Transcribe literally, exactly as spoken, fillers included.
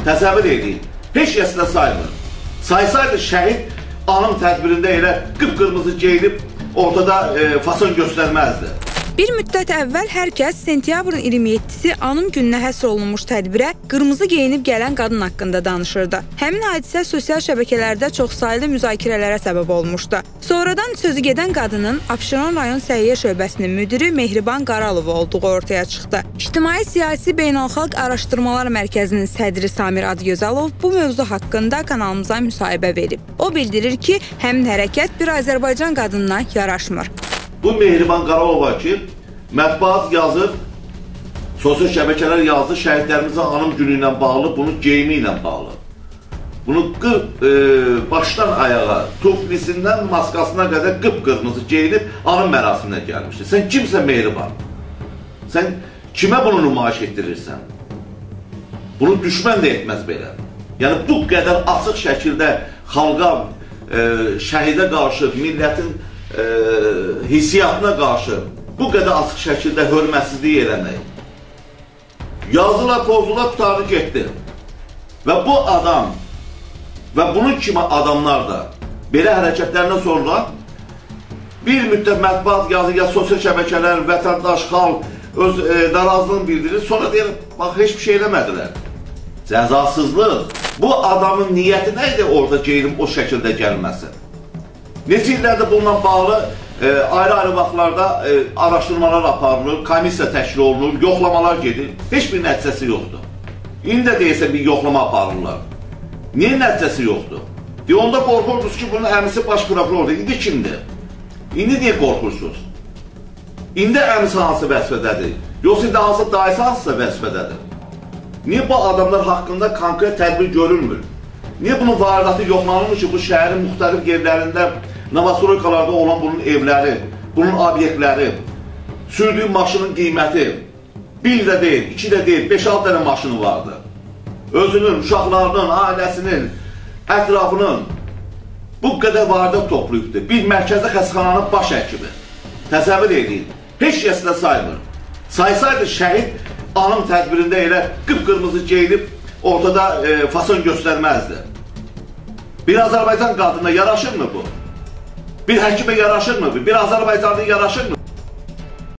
Təsəvvür edin, heç kəslə saymır. Saysaydı şəhid anım tədbirində elə qıpqırmızı geyinib ortada e, fason göstərməzdi. Bir müddət əvvəl hər kəs sentyabrın iyirmi yeddisi anım gününə həsr olunmuş tədbirə qırmızı geyinib gələn qadın haqqında danışırdı. Həmin hadisə sosial şəbəkələrdə çoxsaylı müzakirələrə səbəb olmuşdu. Sonradan sözü gedən qadının Abşeron rayon Səhiyyə şöbəsinin müdiri Mehriban Qaralov olduğu ortaya çıxdı. İctimai Siyasi Beynəlxalq Araşdırmalar Mərkəzinin sədri Samir Adgözalov bu mövzu haqqında kanalımıza müsahibə verib. O bildirir ki, həmin hərəkət bir Azərbaycan qadınına yaraşmır. Bu Mehriban Qaralova ki, mətbuat yazır, sosial şəbəkələr yazdı, şəhidlərimizin anım günü ilə bağlı, bunun geyimi ilə bağlı. Bunu qıp, e, başdan ayağa, tuflisindən maskasına qədər qıpqırmızı geyinib anım mərasiminə gəlmişdir. Sən kimsən Mehriban? Sən kimə bunu nümayiş etdirirsən? Bunu düşmən də etməz belə. Yəni bu qədər açıq şəkildə xalqa, e, şəhidə qarşı, millətin E, hissiyatına qarşı bu qədər açıq şəkildə hörmətsizlik eləmək. Yazıla, pozula tutarlı getdi. Və bu adam və bunun kimi adamlar da belə hərəkətlərindən sonra bir müddət mətbuat yazı, ya sosial şəbəkələr, vətəndaş, xalq öz e, narazılığını bildirir. Sonra deyir, bax, heç bir şey eləmədilər. Cəzasızlıq. Bu adamın niyyəti nə idi orada geyinib o şəkildə gəlməsi? Neçə illərdə bununla bağlı ayrı-ayrı e, vaxtlarda e, araşdırmalar aparılır, komissiya təşkil olunur, yoxlamalar gedir. Heç bir nəticəsi yoxdur. İndi də deyilsə bir yoxlama aparırlar. Niyə nəticəsi yoxdur? Deyə onda qorxursunuz ki, bunun əmisi baş prokurordur. İndi kimdir? İndi niyə qorxursunuz? İndi əmisi hansı vəzifədədir? Yoxsa indi hansı daisi hansısa vəzifədədir? Niyə bu adamlar haqqında konkret tədbir görülmür? Niyə bunun varidatı yoxlanılmış ki, bu şəhərin müxtəlif yerlərində, Novostroykalarda olan bunun evləri, bunun obyektləri, sürdüyü maşının qiyməti bir də deyil, iki də deyil, beş-altı dənə maşını vardı. Özünün, uşaqlarının, ailəsinin, ətrafının bu qədər varidat toplayıbdır. Bir mərkəzdə xəstəxananın baş həkimi. Təsəvvür edin, heç kəslə saymır. Saysaydı şəhid anım tədbirində elə qıpqırmızı geyinib ortada e, fason göstərməzdi. Bir Azərbaycan qadına yaraşır mı bu? Bir həkimə yaraşır mı bu? Bir Azərbaycanlıya yaraşır mı?